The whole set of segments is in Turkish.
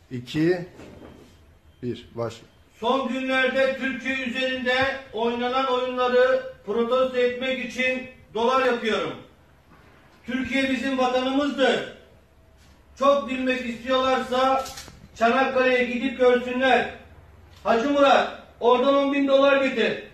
2, 1. Başla. Son günlerde Türkiye üzerinde oynanan oyunları protesto etmek için dolar yapıyorum. Türkiye bizim vatanımızdır. Çok bilmek istiyorlarsa Çanakkale'ye gidip görsünler. Hacı Murat, oradan 10.000 dolar getir.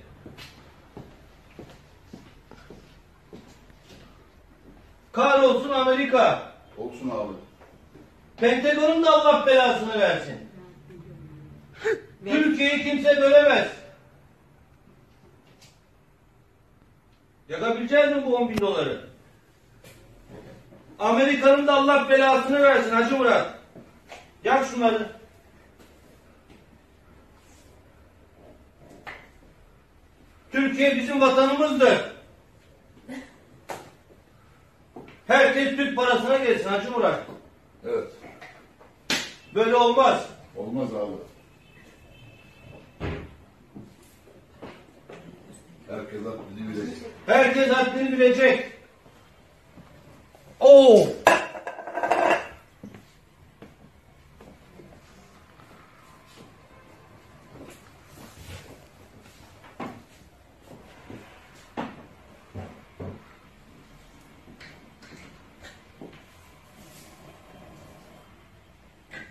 Kahrolsun Amerika. Olsun abi. Pentagon'un da Allah belasını versin. Türkiye'yi kimse bölemez. Yakabileceğiz mi bu 10.000 doları? Amerika'nın da Allah belasını versin Hacı Murat. Yak şunları. Türkiye bizim vatanımızdır. Herkes Türk parasına gelsin Hacı Murat. Evet. Böyle olmaz. Olmaz abi. Herkes haddini bilecek. Herkes haddini bilecek. Oo!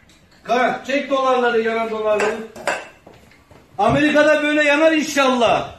Çek dolarları, yanan dolarları. Amerika'da böyle yanar inşallah.